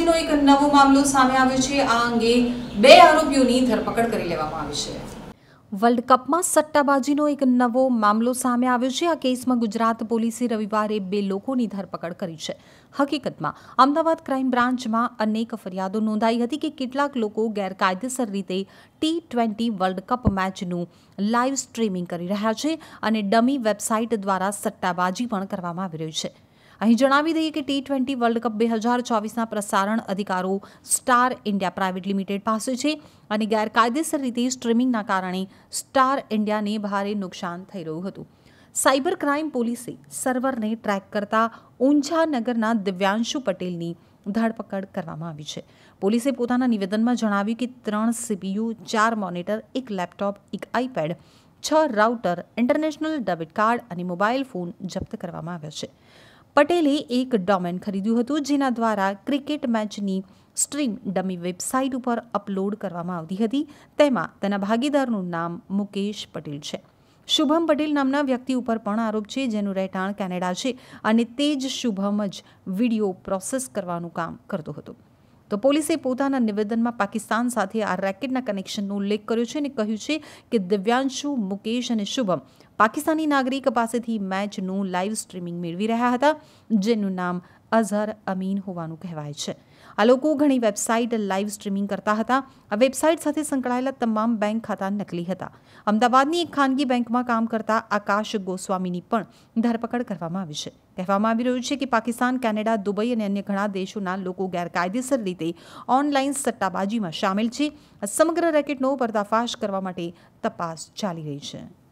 સટ્ટાબાજીનો એક નવો મામલો સામે આવ્યો છે। આ અંગે 2 આરોપીઓની ધરપકડ કરી લેવામાં આવી છે। વર્લ્ડ કપમાં સટ્ટાબાજીનો એક નવો મામલો સામે આવ્યો છે। આ કેસમાં ગુજરાત પોલીસે રવિવારે 2 લોકોની ધરપકડ કરી છે। હકીકતમાં અમદાવાદ ક્રાઇમ બ્રાન્ચમાં અનેક ફરિયાદો નોંધાઈ હતી કે કેટલાક લોકો ગેરકાયદેસર રીતે T20 વર્લ્ડ કપ મેચનું લાઇવ સ્ટ્રીમિંગ કરી રહ્યા છે અને ડમી વેબસાઇટ દ્વારા સટ્ટાબાજી પણ કરવામાં આવી રહી છે। અહીં જણાવી દઈએ કે T20 વર્લ્ડ કપ 2024ના પ્રસારણ અધિકારો સ્ટાર ઇન્ડિયા પ્રાઇવેટ લિમિટેડ પાસે છે અને ગેરકાયદેસર રીતે સ્ટ્રીમિંગના કારણે સ્ટાર ઇન્ડિયાને ભારે નુકસાન થઈ રહ્યું હતું। સાયબર ક્રાઇમ પોલીસે સર્વરને ટ્રેક કરતા ઊંઝા નગરના દિવ્યાંશુ પટેલની ધરપકડ કરવામાં આવી છે। પોલીસે પોતાના નિવેદનમાં જણાવ્યું કે 3 CPU, 4 monitor, 1 laptop, 1 iPad, 6 router, international debit card અને મોબાઈલ ફોન જપ્ત કરવામાં આવ્યા છે। પટેલે એક ડોમેન ખરીદ્યું હતું જેના દ્વારા ક્રિકેટ મેચની સ્ટ્રીમ ડમી વેબસાઇટ ઉપર અપલોડ કરવામાં આવતી હતી। તેમાં તેના ભાગીદારનું નામ મુકેશ પટેલ છે। શુભમ પટેલ નામના વ્યક્તિ ઉપર પણ આરોપ છે જેનું રહેઠાણ કેનેડા છે અને તે જ શુભમ જ વિડીયો પ્રોસેસ કરવાનું કામ કરતો હતો। તો પોલીસે પોતાના નિવેદનમાં પાકિસ્તાન સાથે આ રેકેટના કનેક્શનનો ઉલ્લેખ કર્યો છે અને કહ્યું છે કે દિવ્યાંશુ, મુકેશ અને શુભમ પાકિસ્તાની નાગરિક પાસેથી મેચનું લાઇવ સ્ટ્રીમિંગ મેળવી રહ્યા હતા જેનું નામ અઝહર અમીન હોવાનું કહેવાય છે। આ લોકો ઘણી વેબસાઇટ લાઇવ સ્ટ્રીમિંગ કરતા હતા। આ વેબસાઇટ સાથે સંકળાયેલા તમામ બેંક ખાતા નકલી હતા। અમદાવાદની એક ખાનગી બેંકમાં કામ કરતા આકાશ ગોસ્વામીની પણ ધરપકડ કરવામાં આવી છે। કહેવામાં આવી રહ્યું છે કે પાકિસ્તાન, કેનેડા, દુબઈ અને અન્ય ઘણા દેશોના લોકો ગેરકાયદેસર રીતે ઓનલાઈન સટ્ટાબાજીમાં સામેલ છે। આ સમગ્ર રેકેટનો પર્દાફાશ કરવા માટે તપાસ ચાલી રહી છે।